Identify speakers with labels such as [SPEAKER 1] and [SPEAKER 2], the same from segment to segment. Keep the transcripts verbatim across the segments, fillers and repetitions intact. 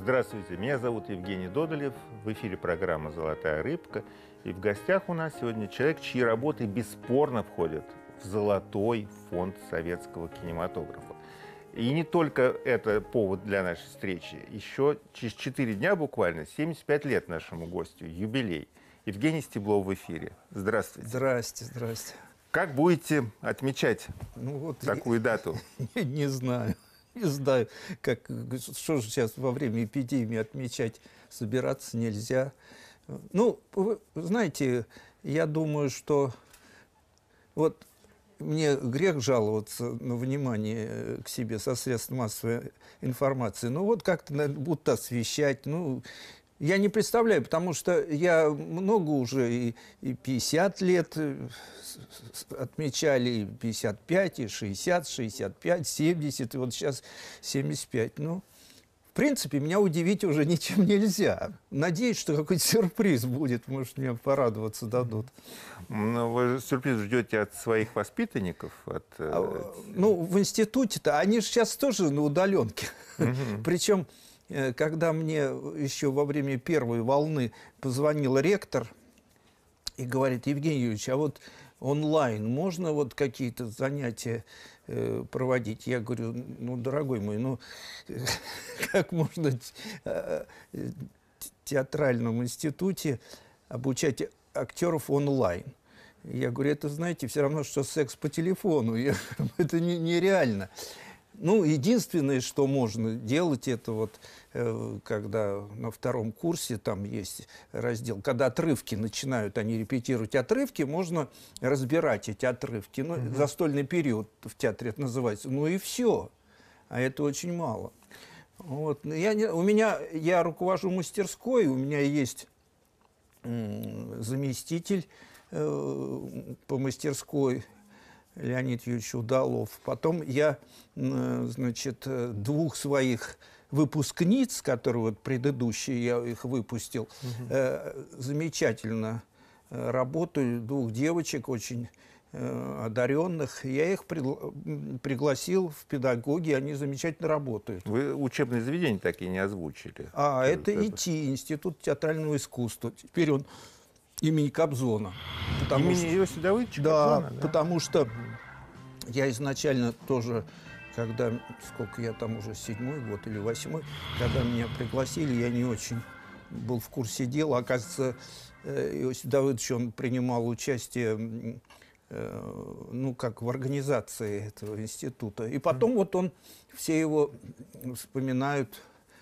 [SPEAKER 1] Здравствуйте, меня зовут Евгений Додолев, в эфире программа «Золотая рыбка». И в гостях у нас сегодня человек, чьи работы бесспорно входят в золотой фонд советского кинематографа. И не только это повод для нашей встречи. Еще через четыре дня буквально, семьдесят пять лет нашему гостю, юбилей. Евгений Стеблов в эфире. Здравствуйте.
[SPEAKER 2] Здрасте, здрасте.
[SPEAKER 1] Как будете отмечать
[SPEAKER 2] ну, вот
[SPEAKER 1] такую
[SPEAKER 2] я,
[SPEAKER 1] дату?
[SPEAKER 2] Не, не знаю. Не знаю, как, что же сейчас во время эпидемии отмечать, собираться нельзя. Ну, вы знаете, я думаю, что вот мне грех жаловаться на внимание к себе со средств массовой информации. Ну, вот как-то будут освещать, ну... Я не представляю, потому что я много уже, и, и пятьдесят лет отмечали, и пятьдесят пять, и шестьдесят, шестьдесят пять, семьдесят, и вот сейчас семьдесят пять. Ну, в принципе, меня удивить уже ничем нельзя. Надеюсь, что какой-то сюрприз будет, может, мне порадоваться дадут.
[SPEAKER 1] Ну, вы сюрприз ждете от своих воспитанников? От...
[SPEAKER 2] А, ну, в институте-то, они же сейчас тоже на удаленке.
[SPEAKER 1] Угу.
[SPEAKER 2] Причем... Когда мне еще во время первой волны позвонил ректор и говорит: Евгений Юрьевич, а вот онлайн можно вот какие-то занятия э, проводить? Я говорю: ну, дорогой мой, ну, как можно в театральном институте обучать актеров онлайн? Я говорю: это, знаете, все равно, что секс по телефону. Я, это не, нереально. Ну, единственное, что можно делать, это вот, э, когда на втором курсе там есть раздел, когда отрывки начинают, они репетировать отрывки, можно разбирать эти отрывки. Ну, угу. Застольный период в театре это называется. Ну и все. А это очень мало. Вот. Я не, у меня, я руковожу мастерской, у меня есть э, заместитель э, по мастерской, Леонид Юрьевич Удалов. Потом я, значит, двух своих выпускниц, которые вот предыдущие, я их выпустил, угу. э, замечательно работаю, двух девочек очень э, одаренных. Я их пригла пригласил в педагоги, они замечательно работают.
[SPEAKER 1] Вы учебные заведения такие не озвучили?
[SPEAKER 2] А, это ИТИ, Институт театрального искусства. Теперь он имени Кобзона.
[SPEAKER 1] Имени что... Иосифа Давыдовича
[SPEAKER 2] да,
[SPEAKER 1] Кобзона? Да,
[SPEAKER 2] потому что я изначально тоже, когда, сколько я там уже, седьмой год или восьмой, когда меня пригласили, я не очень был в курсе дела. Оказывается, Иосиф Давыдович, он принимал участие, ну, как в организации этого института. И потом вот он, все его вспоминают,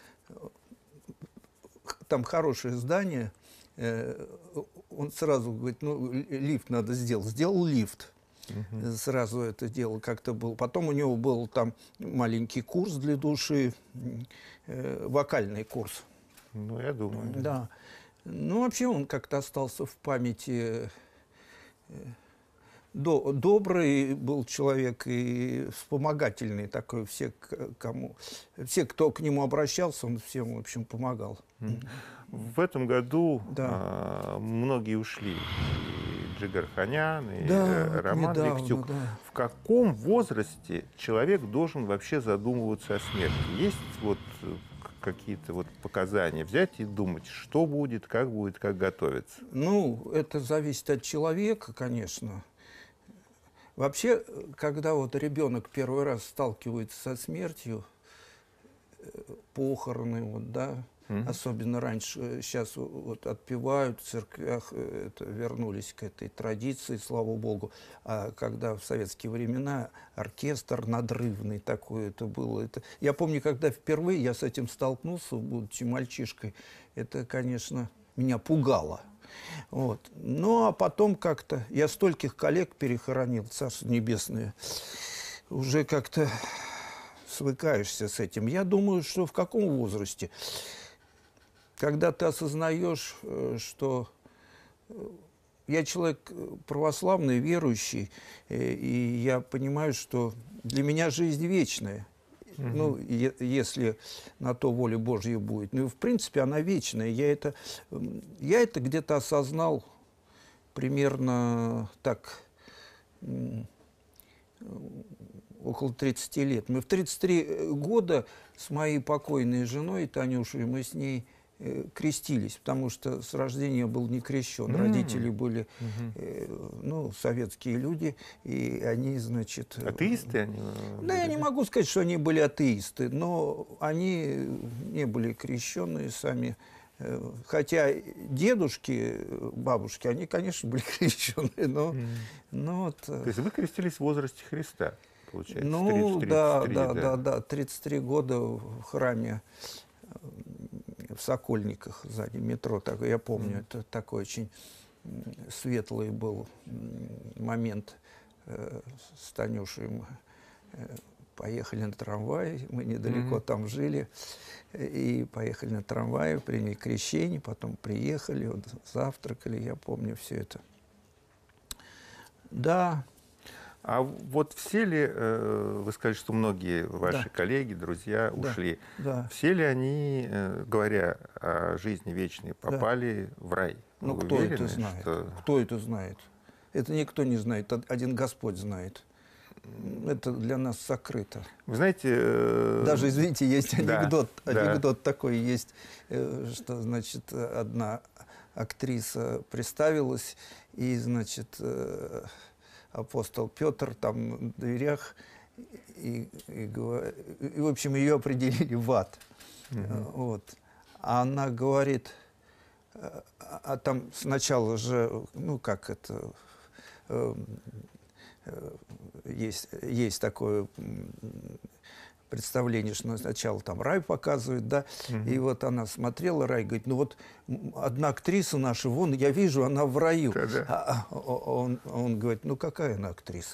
[SPEAKER 2] там хорошее здание, он сразу говорит: ну, лифт надо сделать. Сделал лифт. Uh-huh. Сразу это дело как-то было. Потом у него был там маленький курс для души, э, вокальный курс.
[SPEAKER 1] Ну, я думаю. Да.
[SPEAKER 2] Да. Ну, вообще он как-то остался в памяти. Э, до, добрый был человек и вспомогательный такой. Все, кому, все, кто к нему обращался, он всем, в общем, помогал.
[SPEAKER 1] Mm. В этом году
[SPEAKER 2] да.
[SPEAKER 1] а, многие ушли. И Джигар Ханян, и
[SPEAKER 2] да,
[SPEAKER 1] Роман
[SPEAKER 2] недавно,
[SPEAKER 1] Лектюк.
[SPEAKER 2] Да.
[SPEAKER 1] В каком возрасте человек должен вообще задумываться о смерти? Есть вот какие-то вот показания? Взять и думать, что будет, как будет, как готовиться?
[SPEAKER 2] Ну, это зависит от человека, конечно. Вообще, когда вот ребенок первый раз сталкивается со смертью, похороны, вот, да, mm-hmm. особенно раньше, сейчас вот отпевают в церквях, это, вернулись к этой традиции, слава богу. А когда в советские времена оркестр надрывный такой это было. Это... Я помню, когда впервые я с этим столкнулся, будучи мальчишкой, это, конечно, меня пугало. Вот. Ну, а потом как-то... Я стольких коллег перехоронил, Царство Небесное. Уже как-то свыкаешься с этим. Я думаю, что в каком возрасте? Когда ты осознаешь, что... Я человек православный, верующий, и я понимаю, что для меня жизнь вечная. Угу. Ну, е если на то воля Божья будет. Ну, в принципе, она вечная. Я это, я это где-то осознал примерно так, около тридцати лет. Мы в тридцать три года с моей покойной женой Танюшей, мы с ней э, крестились, потому что с рождения был не крещен. Mm-hmm. Родители были э, ну, советские люди, и они, значит...
[SPEAKER 1] Атеисты они?
[SPEAKER 2] Да, я не могу сказать, что они были атеисты, но они не были крещенные сами. Хотя дедушки, бабушки, они, конечно, были крещенные, но... Mm. но вот,
[SPEAKER 1] то есть вы крестились в возрасте Христа, получается?
[SPEAKER 2] Ну,
[SPEAKER 1] тридцать,
[SPEAKER 2] да,
[SPEAKER 1] тридцать три,
[SPEAKER 2] да,
[SPEAKER 1] да,
[SPEAKER 2] да, да, тридцать три года в храме в Сокольниках, сзади метро, так, я помню, mm. это такой очень светлый был момент э, с Танюшей. Мы э, поехали на трамвае, мы недалеко mm-hmm. там жили, и поехали на трамвае, приняли крещение, потом приехали, вот, завтракали, я помню все это. Да.
[SPEAKER 1] А вот все ли, э, вы сказали, что многие ваши
[SPEAKER 2] да.
[SPEAKER 1] коллеги, друзья
[SPEAKER 2] да.
[SPEAKER 1] ушли,
[SPEAKER 2] да.
[SPEAKER 1] все ли они, э, говоря о жизни вечной, попали да. в рай?
[SPEAKER 2] Ну,
[SPEAKER 1] вы
[SPEAKER 2] кто
[SPEAKER 1] уверены,
[SPEAKER 2] это знает?
[SPEAKER 1] что...
[SPEAKER 2] Кто это знает? Это никто не знает, один Господь знает. Это для нас сокрыто.
[SPEAKER 1] Вы знаете... Э...
[SPEAKER 2] Даже, извините, есть анекдот,
[SPEAKER 1] да,
[SPEAKER 2] анекдот
[SPEAKER 1] да.
[SPEAKER 2] такой есть, что, значит, одна актриса представилась, и, значит, апостол Петр там на дверях, и, и, и, и в общем, ее определили в ад. Mm-hmm. Вот. А она говорит, а, а там сначала же, ну, как это... Есть, есть такое представление, что сначала там рай показывают, да, угу. и вот она смотрела рай, говорит, ну вот одна актриса наша, вон, я вижу, она в раю.
[SPEAKER 1] Да-да.
[SPEAKER 2] А, а он, он говорит, ну какая она актриса?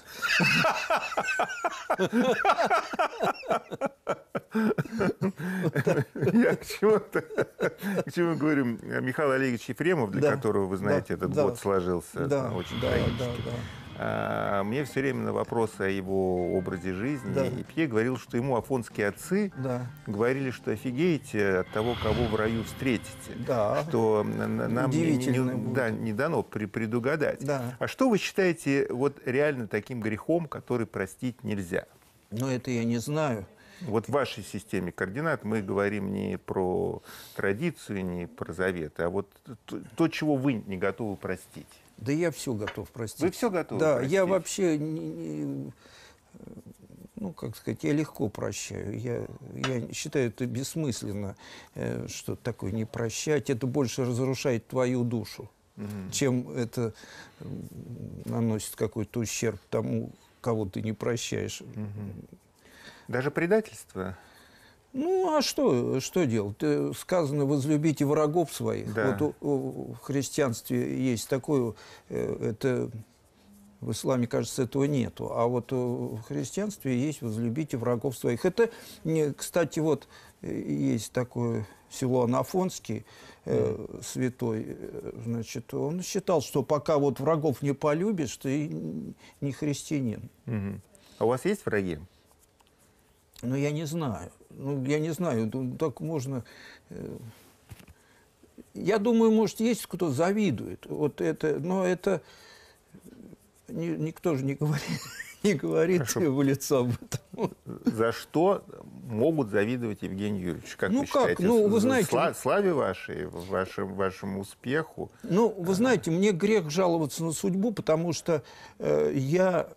[SPEAKER 1] Я к чему-то, к чему говорю, Михаил Олегович Ефремов, для которого, вы знаете, этот год сложился очень трагически. А, мне все время на вопросы о его образе жизни, да. и Пье говорил, что ему афонские отцы да. говорили, что офигеете от того, кого в раю встретите, да. что нам не, не, да, не дано предугадать. Да. А что вы считаете вот реально таким грехом, который простить нельзя?
[SPEAKER 2] Ну, это я не знаю.
[SPEAKER 1] Вот в вашей системе координат мы говорим не про традицию, не про заветы, а вот то, то чего вы не готовы простить.
[SPEAKER 2] Да я все готов простить.
[SPEAKER 1] Вы все готовы
[SPEAKER 2] Да,
[SPEAKER 1] простить?
[SPEAKER 2] я вообще, не, не, ну, как сказать, я легко прощаю. Я, я считаю, это бессмысленно, э, что такое не прощать. Это больше разрушает твою душу, угу. чем это наносит какой-то ущерб тому, кого ты не прощаешь.
[SPEAKER 1] Угу. Даже предательство?
[SPEAKER 2] Ну, а что, что делать? Сказано, возлюбите врагов своих. Да. Вот у, у, в христианстве есть такое, это в исламе, кажется, этого нету. А вот в христианстве есть возлюбите врагов своих. Это, кстати, вот есть такое Силуан Афонский, э, святой, значит, он считал, что пока вот врагов не полюбишь, ты не христианин.
[SPEAKER 1] Угу. А у вас есть враги?
[SPEAKER 2] Ну, я не знаю. Ну, я не знаю, так можно... Я думаю, может, есть кто завидует. Вот это, но это... Никто же не говорит, не говорит в лицо об этом.
[SPEAKER 1] За что могут завидовать Евгений Юрьевич? Как
[SPEAKER 2] ну,
[SPEAKER 1] вы
[SPEAKER 2] как?
[SPEAKER 1] считаете?
[SPEAKER 2] Ну, вы знаете...
[SPEAKER 1] Сла славе вашей, вашему, вашему успеху?
[SPEAKER 2] Ну, вы знаете, мне грех жаловаться на судьбу, потому что э, я...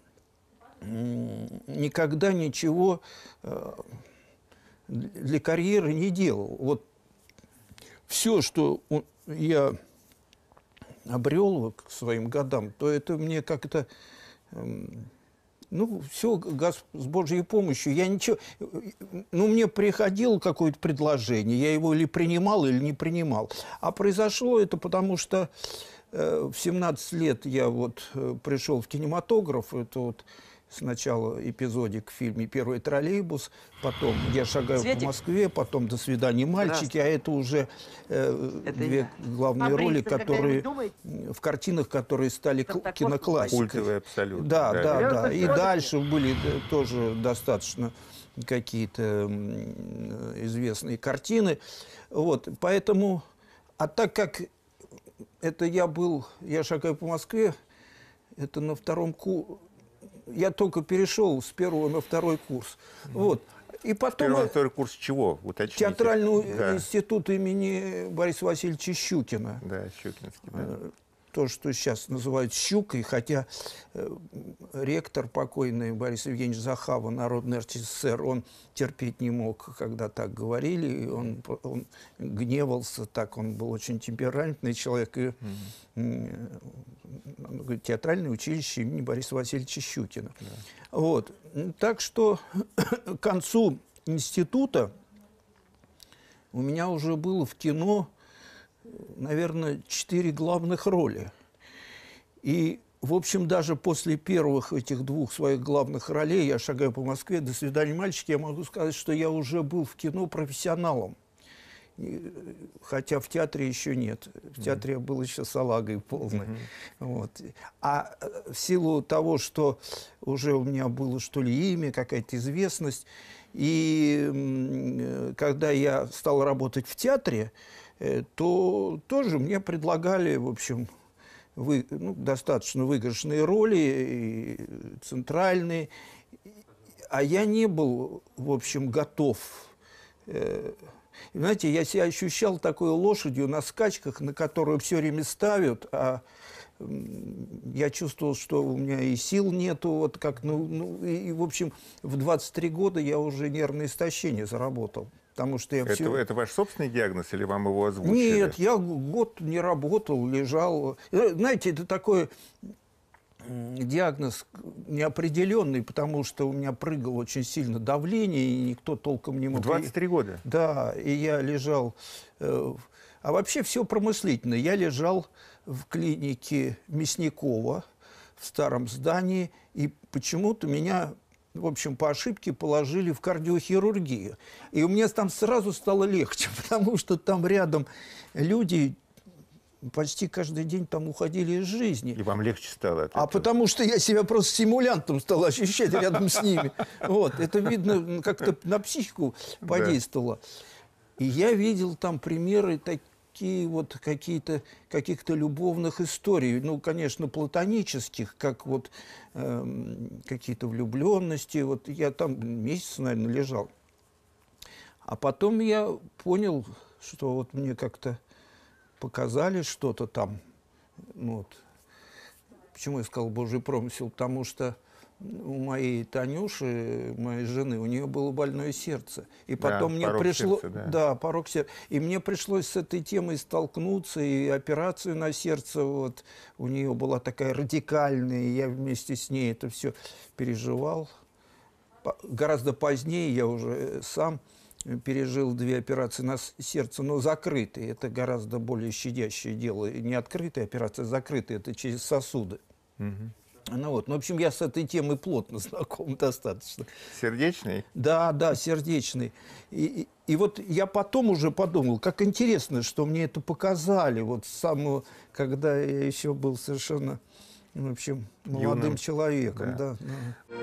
[SPEAKER 2] никогда ничего э, для карьеры не делал. Вот все, что я обрел к своим годам, то это мне как-то, э, ну, все с Божьей помощью. Я ничего, ну, мне приходило какое-то предложение, я его или принимал, или не принимал. А произошло это потому, что э, в семнадцать лет я вот э, пришел в кинематограф, это вот сначала эпизодик в фильме «Первый троллейбус», потом «Я шагаю Светик. по Москве», потом «До свидания, мальчики», а это уже э, это две я. главные Побриться, роли, которые в картинах, которые стали киноклассикой.
[SPEAKER 1] Культовые абсолютно.
[SPEAKER 2] Да, да, да. да. И дальше были тоже достаточно какие-то известные картины. Вот, поэтому, а так как это я был, «Я шагаю по Москве», это на втором курсе, я только перешел с первого на второй курс. Mm-hmm. Вот. И потом...
[SPEAKER 1] Первый на второй курс чего? Уточните.
[SPEAKER 2] Театральный
[SPEAKER 1] да.
[SPEAKER 2] институт имени Бориса Васильевича Щукина.
[SPEAKER 1] Да, Щукинский, да.
[SPEAKER 2] То, что сейчас называют «щукой», хотя э, ректор покойный Борис Евгеньевич Захава, Народный артист СССР, он терпеть не мог, когда так говорили, и он, он гневался так, он был очень темпераментный человек. И, mm-hmm. э, говорит, театральное училище имени Бориса Васильевича Щукина. Yeah. Вот. Так что к концу института у меня уже было в кино, наверное, четыре главных роли. И, в общем, даже после первых этих двух своих главных ролей «Я шагаю по Москве», «До свидания, мальчики», я могу сказать, что я уже был в кино профессионалом. И, хотя в театре еще нет. В театре я был еще салагой полной. Mm-hmm. Вот. А в силу того, что уже у меня было, что ли, имя, какая-то известность, и когда я стал работать в театре, то тоже мне предлагали, в общем, вы, ну, достаточно выигрышные роли, и центральные. А я не был, в общем, готов. И, знаете, я себя ощущал такой лошадью на скачках, на которую все время ставят, а я чувствовал, что у меня и сил нету, вот как, ну, ну и, и, в общем, в двадцать три года я уже нервное истощение заработал. Потому что я
[SPEAKER 1] это,
[SPEAKER 2] все...
[SPEAKER 1] это ваш собственный диагноз или вам его озвучили?
[SPEAKER 2] Нет, я год не работал, лежал. Знаете, это такой диагноз неопределенный, потому что у меня прыгало очень сильно давление, и никто толком не мог...
[SPEAKER 1] В двадцать три года?
[SPEAKER 2] Да, и я лежал... А вообще все промыслительно. Я лежал в клинике Мясникова в старом здании, и почему-то меня... в общем, по ошибке положили в кардиохирургию. И у меня там сразу стало легче, потому что там рядом люди почти каждый день там уходили из жизни.
[SPEAKER 1] И вам легче стало от этого?
[SPEAKER 2] А потому что я себя просто симулянтом стал ощущать рядом с ними. Вот. Это, видно, как-то на психику подействовало. И я видел там примеры такие вот какие-то, каких-то любовных историй. Ну, конечно, платонических, как вот э, какие-то влюбленности. Вот я там месяц, наверное, лежал. А потом я понял, что вот мне как-то показали что-то там. Вот. Почему я сказал «Божий промысел»? Потому что у моей Танюши, моей жены, у нее было больное сердце. И потом да, мне пришло... Сердца, да. да, порок сердца. И мне пришлось с этой темой столкнуться, и операцию на сердце, вот, у нее была такая радикальная, и я вместе с ней это все переживал. Гораздо позднее я уже сам пережил две операции на сердце, но закрытые. Это гораздо более щадящее дело. Не открытая операция, а закрытая. Это через сосуды. Угу. Ну, вот. Ну, в общем, я с этой темой плотно знаком достаточно.
[SPEAKER 1] Сердечный?
[SPEAKER 2] Да, да, сердечный. И, и, и вот я потом уже подумал, как интересно, что мне это показали. Вот с самого, когда я еще был совершенно, в общем, молодым Юным. человеком. Да. Да, да.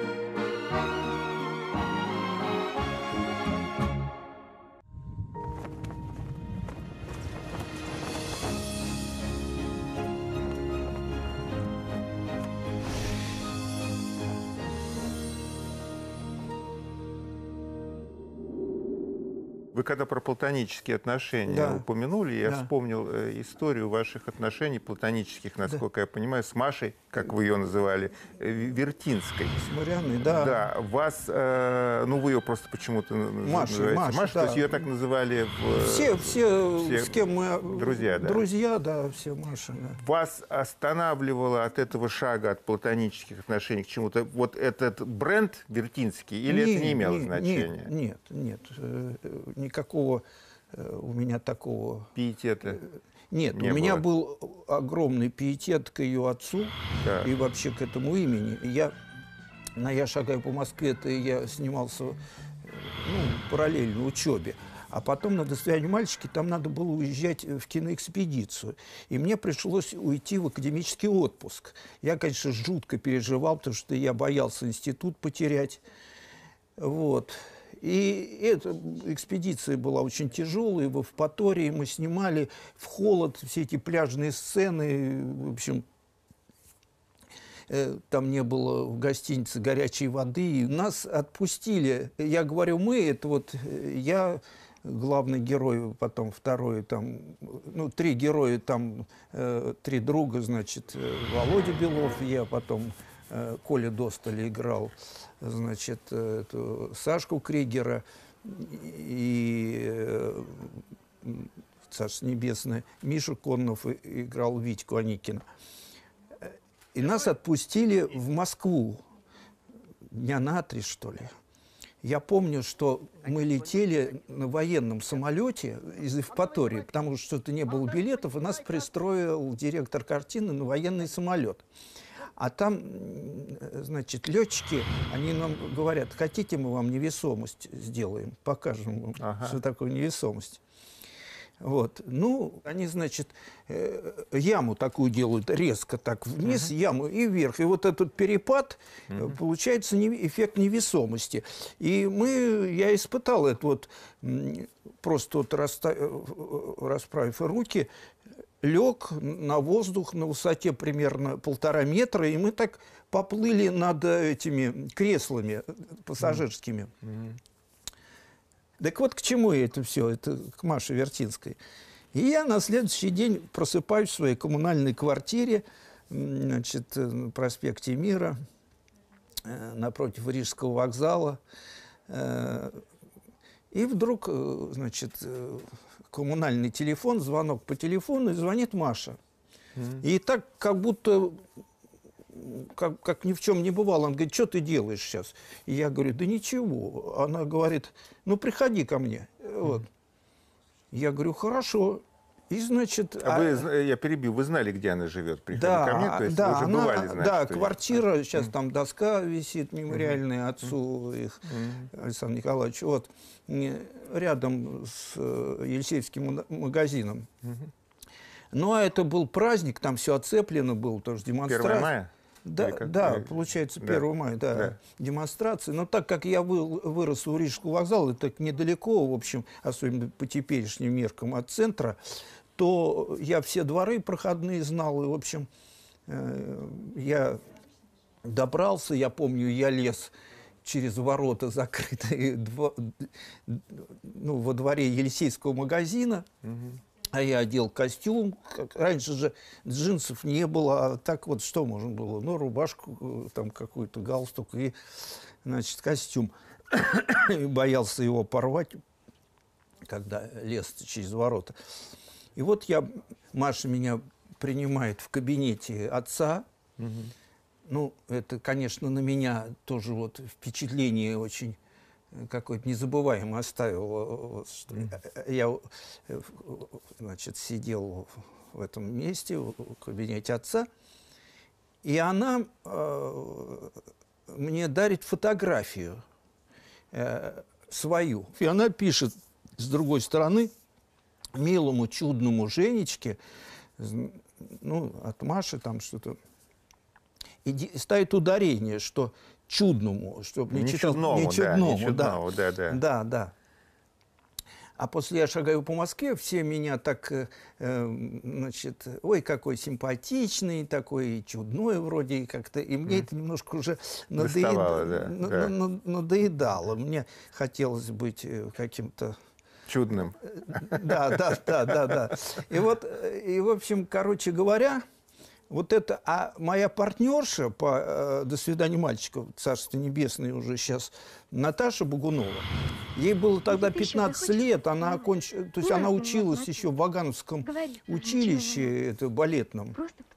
[SPEAKER 1] Вы когда про платонические отношения
[SPEAKER 2] да.
[SPEAKER 1] упомянули, я
[SPEAKER 2] да.
[SPEAKER 1] вспомнил э, историю ваших отношений платонических, насколько да. я понимаю, с Машей, как вы ее называли, э, Вертинской.
[SPEAKER 2] С Марианной, да.
[SPEAKER 1] Да, вас, э, ну вы ее просто почему-то
[SPEAKER 2] Маша,
[SPEAKER 1] называете
[SPEAKER 2] Маша,
[SPEAKER 1] Маша,
[SPEAKER 2] да.
[SPEAKER 1] то есть ее так называли в...
[SPEAKER 2] Все, все, все с кем мы...
[SPEAKER 1] Друзья, да?
[SPEAKER 2] Друзья, да, все Маша, да.
[SPEAKER 1] Вас останавливало от этого шага, от платонических отношений к чему-то, вот этот бренд Вертинский, или
[SPEAKER 2] нет,
[SPEAKER 1] это не имело
[SPEAKER 2] нет,
[SPEAKER 1] значения?
[SPEAKER 2] Нет, нет, нет. Никакого у меня такого...
[SPEAKER 1] Пиетета?
[SPEAKER 2] Нет,
[SPEAKER 1] не
[SPEAKER 2] у меня
[SPEAKER 1] было.
[SPEAKER 2] был огромный пиетет к ее отцу да. и вообще к этому имени. Я, на «Я шагаю по Москве», это я снимался ну, параллельно учебе. А потом на «До свидания, мальчики» там надо было уезжать в киноэкспедицию. И мне пришлось уйти в академический отпуск. Я, конечно, жутко переживал, потому что я боялся институт потерять. Вот. И эта экспедиция была очень тяжелая. В Евпатории мы снимали в холод все эти пляжные сцены. В общем, э, там не было в гостинице горячей воды, и нас отпустили. Я говорю, мы, это вот э, я, главный герой, потом второй, там, ну, три героя, там, э, три друга, значит, э, Володя Белов, я потом, э, Коля Досталь играл, значит, э, эту, Сашку Кригера, и э, Царство Небесное, Миша Коннов играл Витьку Аникина. И нас отпустили в Москву дня на три, что ли. Я помню, что мы летели на военном самолете из Евпатории, потому что что-то не было билетов, и нас пристроил директор картины на военный самолет. А там, значит, летчики, они нам говорят, хотите, мы вам невесомость сделаем, покажем вам, ага. что такое невесомость. Вот. Ну, они, значит, э, яму такую делают, резко так вниз, uh-huh. яму и вверх. И вот этот перепад, uh-huh. получается не, эффект невесомости. И мы, я испытал это вот, просто вот расставив, расправив руки, лег на воздух на высоте примерно полтора метра, и мы так поплыли над этими креслами пассажирскими. Uh-huh. Так вот к чему это все, это к Маше Вертинской. И я на следующий день просыпаюсь в своей коммунальной квартире, значит, на проспекте Мира, напротив Рижского вокзала. И вдруг, значит, коммунальный телефон, звонок по телефону, и звонит Маша. Mm-hmm. И так, как будто... Как, как ни в чем не бывало. Он говорит, что ты делаешь сейчас? И я говорю, да ничего. Она говорит, ну, приходи ко мне. Вот. Я говорю, хорошо. И, значит...
[SPEAKER 1] А вы, я перебил, вы знали, где она живет? Приходи
[SPEAKER 2] да,
[SPEAKER 1] ко мне, то есть
[SPEAKER 2] да,
[SPEAKER 1] вы уже
[SPEAKER 2] она,
[SPEAKER 1] бывали, значит,
[SPEAKER 2] да,
[SPEAKER 1] что
[SPEAKER 2] квартира,
[SPEAKER 1] есть.
[SPEAKER 2] сейчас mm. там доска висит мемориальная mm. отцу их, mm. Александру Николаевичу. Вот. Рядом с Елисеевским магазином. Mm-hmm. Ну, а это был праздник, там все оцеплено было, тоже демонстрация.
[SPEAKER 1] первое мая?
[SPEAKER 2] Да,
[SPEAKER 1] как...
[SPEAKER 2] да, получается, первое мая, да, да, демонстрации. Но так как я вы, вырос у Рижского вокзала, это так недалеко, в общем, особенно по теперешним меркам от центра, то я все дворы проходные знал, и, в общем, э, я добрался, я помню, я лез через ворота закрытые дво, ну, во дворе Елисейского магазина, угу. А я одел костюм. Раньше же джинсов не было, а так вот что можно было? Ну, рубашку, там какую-то галстук и, значит, костюм. И боялся его порвать, когда лез через ворота. И вот я, Маша меня принимает в кабинете отца. Угу. Ну, это, конечно, на меня тоже вот впечатление очень... какое-то незабываемое оставил. Я, значит, сидел в этом месте, в кабинете отца, и она э, мне дарит фотографию э, свою. И она пишет с другой стороны милому, чудному Женечке, ну, от Маши там что-то, и ставит ударение, что чудному, чтобы не,
[SPEAKER 1] не
[SPEAKER 2] читал,
[SPEAKER 1] чудному,
[SPEAKER 2] не чудному,
[SPEAKER 1] да, не чудному, да, да,
[SPEAKER 2] да, да. А после я шагаю по Москве, все меня так, э, значит, ой, какой симпатичный, такой чудной вроде как-то, и мне mm. это немножко уже надоед...
[SPEAKER 1] да,
[SPEAKER 2] на,
[SPEAKER 1] да.
[SPEAKER 2] На, на, надоедало. Мне хотелось быть каким-то
[SPEAKER 1] чудным.
[SPEAKER 2] Да, да, да, да, да. И вот, и в общем, короче говоря. Вот это, а моя партнерша по э, «До свидания, мальчиков», Царство Небесное уже сейчас, Наташа Богунова, ей было тогда пятнадцать лет, она окончила, то есть она училась еще в Вагановском училище, это балетном.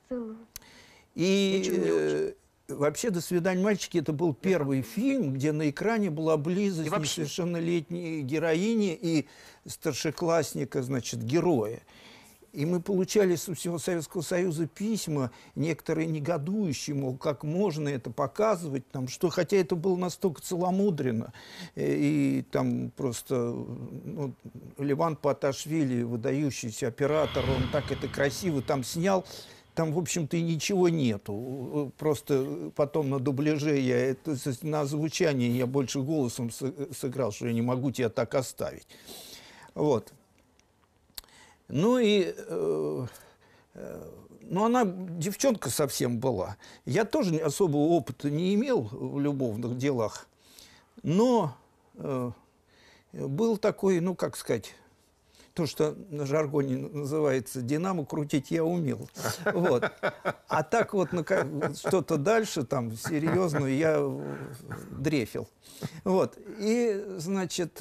[SPEAKER 2] И э, вообще «До свидания, мальчики» это был первый фильм, где на экране была близость несовершеннолетней героини и старшеклассника, значит, героя. И мы получали со всего Советского Союза письма, некоторые негодующие, мол, как можно это показывать, там, что, хотя это было настолько целомудренно. И, и там просто ну, Леван Паташвили, выдающийся оператор, он так это красиво там снял. Там, в общем-то, и ничего нету. Просто потом на дубляже, я, это, на озвучании я больше голосом сыграл, что я не могу тебя так оставить. Вот. Ну и э, ну, она девчонка совсем была. Я тоже особого опыта не имел в любовных делах, но э, был такой, ну, как сказать, то, что на жаргоне называется «динамо», крутить я умел. Вот. А так вот ну, что-то дальше, там, серьезно, я дрефил. Вот. И, значит,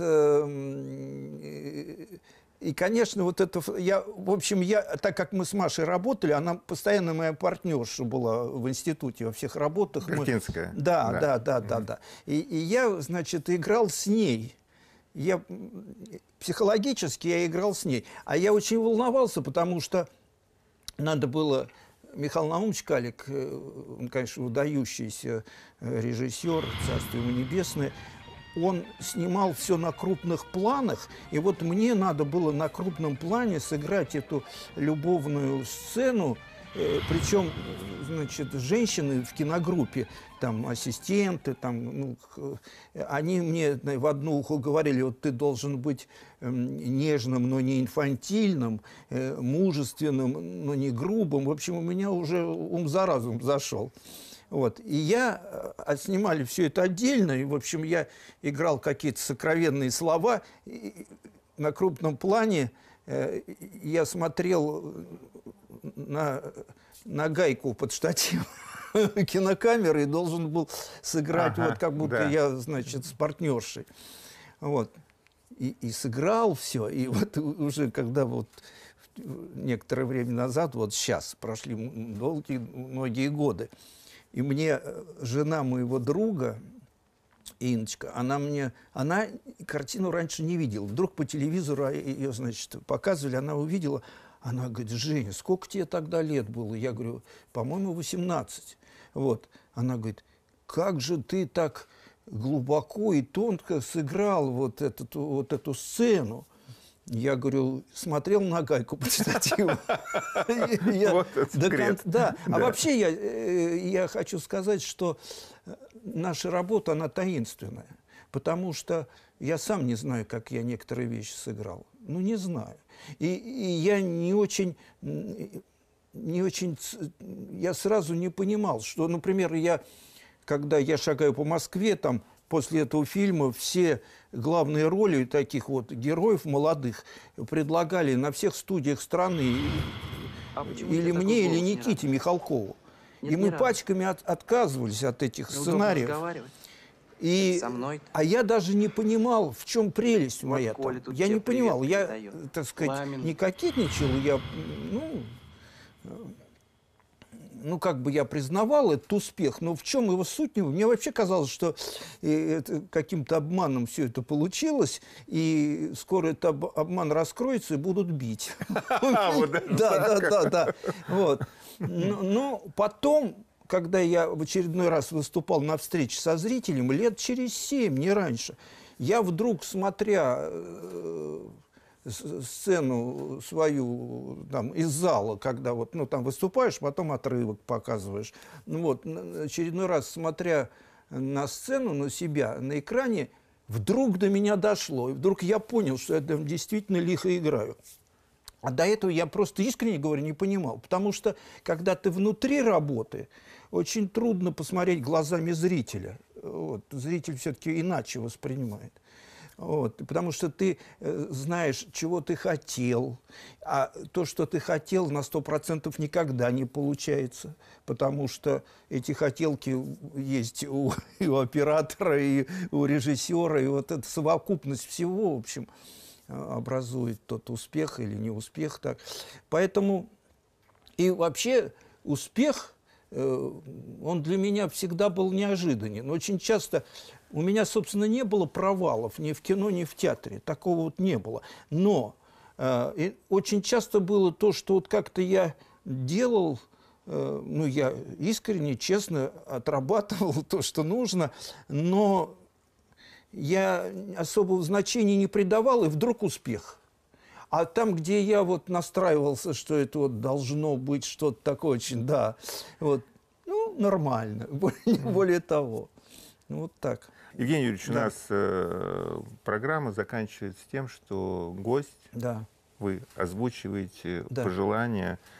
[SPEAKER 2] э, и, конечно, вот это... Я, в общем, я, так как мы с Машей работали, она постоянно моя партнерша была в институте, во всех работах.
[SPEAKER 1] Гертинская.
[SPEAKER 2] Мы... Да, да, да, да, да, да. И, и я, значит, играл с ней. Я психологически я играл с ней. А я очень волновался, потому что надо было... Михаил Наумович Калик, он, конечно, выдающийся режиссер, царство ему небесное, он снимал все на крупных планах, и вот мне надо было на крупном плане сыграть эту любовную сцену, причем, значит, женщины в киногруппе, там, ассистенты, там, ну, они мне в одно ухо говорили, вот ты должен быть нежным, но не инфантильным, мужественным, но не грубым. В общем, у меня уже ум за разум зашел. Вот. И я, отснимали все это отдельно, и, в общем, я играл какие-то сокровенные слова. И на крупном плане я смотрел на, на гайку под штатив кинокамеры и должен был сыграть, ага, вот как будто да. я, значит, с партнершей. Вот. И, и сыграл все. И вот уже когда вот некоторое время назад, вот сейчас, прошли долгие, многие годы, и мне жена моего друга, Инночка, она мне, она картину раньше не видела. Вдруг по телевизору ее, значит, показывали, она увидела, она говорит: Женя, сколько тебе тогда лет было? Я говорю: по-моему, восемнадцать. Вот. Она говорит: как же ты так глубоко и тонко сыграл вот, этот, вот эту сцену. Я говорю, смотрел на гайку по штативу. Да. А вообще я хочу сказать, что наша работа, она таинственная. Потому что я сам не знаю, как я некоторые вещи сыграл. Ну, не знаю. И я не очень... не очень... Я сразу не понимал, что, например, я, когда я шагаю по Москве, там, после этого фильма все главные роли таких вот героев молодых предлагали на всех студиях страны а или мне, или Никите Михалкову. Нет, и мы пачками от, отказывались от этих Неудобно сценариев. И, со мной а я даже не понимал, в чем прелесть вот моя. Я не понимал, я, передает. так сказать, Пламен. не кокетничал, я, ну... Ну, как бы я признавал этот успех, но в чем его суть? Мне вообще казалось, что каким-то обманом все это получилось, и скоро этот обман раскроется и будут бить. Да, да, да, да. Вот. Но потом, когда я в очередной раз выступал на встрече со зрителем, лет через семь, не раньше, я вдруг, смотря сцену свою там, из зала, когда вот, ну, там выступаешь, потом отрывок показываешь. Ну, вот, очередной раз, смотря на сцену, на себя, на экране, вдруг до меня дошло. И вдруг я понял, что я там действительно лихо играю. А до этого я просто, искренне говоря, не понимал. Потому что, когда ты внутри работы, очень трудно посмотреть глазами зрителя. Вот, зритель все-таки иначе воспринимает. Вот, потому что ты э, знаешь, чего ты хотел, а то, что ты хотел, на сто процентов никогда не получается, потому что эти хотелки есть у, и у оператора, и у режиссера, и вот эта совокупность всего, в общем, образует тот успех или неуспех. Так. Поэтому и вообще успех, э, он для меня всегда был неожиданен. Очень часто... У меня, собственно, не было провалов ни в кино, ни в театре. Такого вот не было. Но э, очень часто было то, что вот как-то я делал, э, ну, я искренне, честно отрабатывал то, что нужно, но я особого значения не придавал, и вдруг успех. А там, где я вот настраивался, что это вот должно быть что-то такое очень, да, вот, ну, нормально, не более того. Ну, вот так.
[SPEAKER 1] Евгений Юрьевич, да. у нас э, программа заканчивается тем, что гость,
[SPEAKER 2] да.
[SPEAKER 1] вы озвучиваете
[SPEAKER 2] да.
[SPEAKER 1] пожелания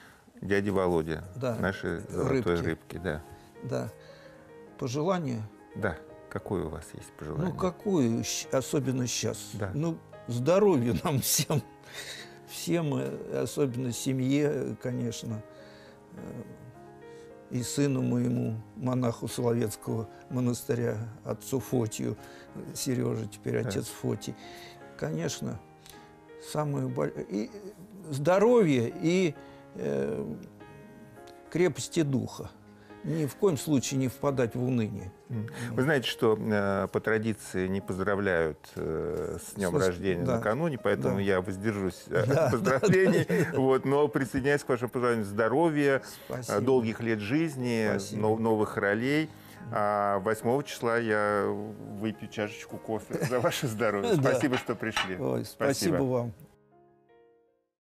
[SPEAKER 1] дяди Володи,
[SPEAKER 2] Да.
[SPEAKER 1] нашей золотой
[SPEAKER 2] Рыбки.
[SPEAKER 1] рыбки. Да.
[SPEAKER 2] Да. Пожелание?
[SPEAKER 1] Да. Какое у вас есть пожелание?
[SPEAKER 2] Ну, какое, щ- особенно сейчас?
[SPEAKER 1] Да.
[SPEAKER 2] Ну, здоровья нам всем. Всем, э, особенно семье, конечно. Э, И сыну моему, монаху Соловецкого монастыря, отцу Фотию, Сережа теперь
[SPEAKER 1] Да.
[SPEAKER 2] отец Фотий. Конечно, самое большое... И здоровье, и э, крепости духа. Ни в коем случае не впадать в уныние.
[SPEAKER 1] Вы знаете, что э, по традиции не поздравляют э, с днем
[SPEAKER 2] С-
[SPEAKER 1] рождения
[SPEAKER 2] да.
[SPEAKER 1] накануне, поэтому
[SPEAKER 2] Да.
[SPEAKER 1] я воздержусь от
[SPEAKER 2] Да,
[SPEAKER 1] поздравлений. Вот, но присоединяюсь к вашим пожеланиям здоровья, э,
[SPEAKER 2] Спасибо.
[SPEAKER 1] долгих лет жизни,
[SPEAKER 2] Спасибо.
[SPEAKER 1] нов- новых ролей. А восьмого числа я выпью чашечку кофе за ваше здоровье.
[SPEAKER 2] Да.
[SPEAKER 1] Спасибо, что пришли.
[SPEAKER 2] Ой, спасибо вам.